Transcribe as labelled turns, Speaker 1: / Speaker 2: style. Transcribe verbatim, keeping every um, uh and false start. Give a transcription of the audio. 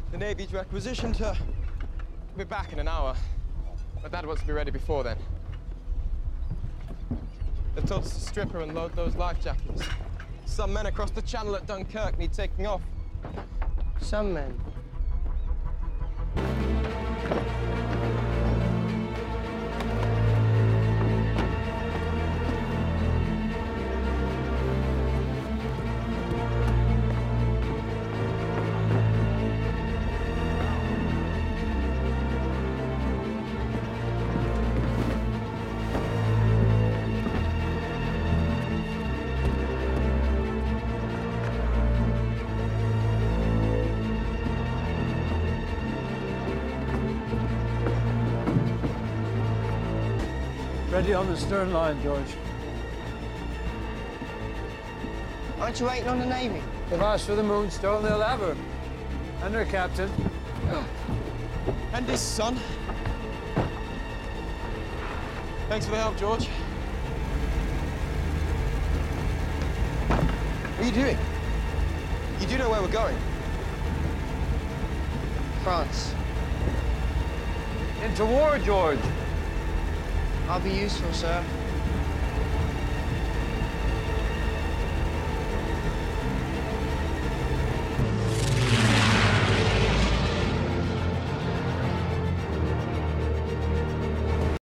Speaker 1: The Navy's requisitioned her. We'll be back in an hour. But Dad wants to be ready before then. They told us to strip her and load those life jackets. Some men across the channel at Dunkirk need taking off.
Speaker 2: Some men?
Speaker 3: Ready on the stern line, George.
Speaker 2: Aren't you waiting on the Navy?
Speaker 3: They've asked for the Moonstone, they'll have her. And her captain.
Speaker 1: And his son. Thanks for the help, George. What are you doing? You do know where we're going?
Speaker 2: France.
Speaker 3: Into war, George.
Speaker 2: I'll be useful, sir.